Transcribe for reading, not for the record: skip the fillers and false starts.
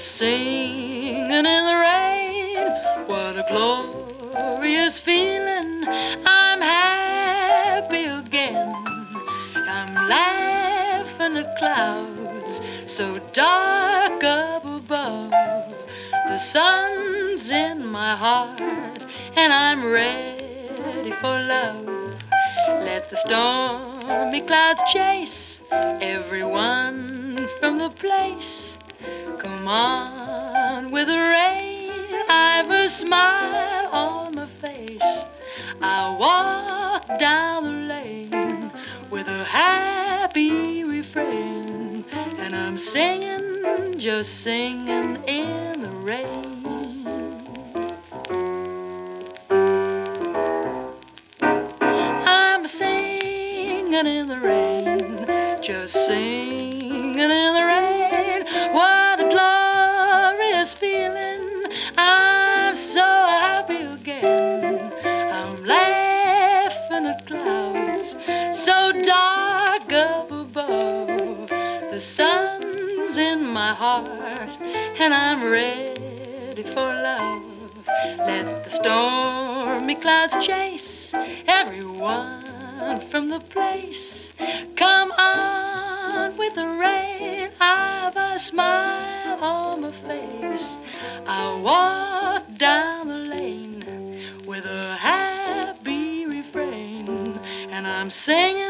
just singing in the rain. What a glorious feeling. I'm happy again. I'm laughing at clouds so dark up above. The sun's in my heart and I'm ready for love. Let the stormy clouds chase everyone from the place. Come on with the rain, I've a smile on my face. I walk down the lane with a happy refrain, and I'm singing, just singing in the rain. I'm singing in the rain, just singing in the rain. What a glorious feeling. I'm so happy again. I'm laughing at clouds so dark up above. The sun's in my heart and I'm ready for love. Let the stormy clouds chase everyone from the place. Come on with the rain, I've a smile on my face. I walk down the lane with a happy refrain, and I'm singing